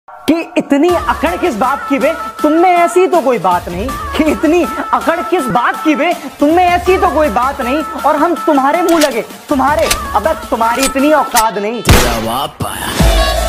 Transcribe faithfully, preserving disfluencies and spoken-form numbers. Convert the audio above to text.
कि इतनी अकड़ किस बात की बे, तुम में ऐसी तो कोई बात नहीं। कि इतनी अकड़ किस बात की बे, तुम में ऐसी तो कोई बात नहीं। और हम तुम्हारे मुंह लगे, तुम्हारे, अब तुम्हारी इतनी औकात नहीं। जवाब पाया।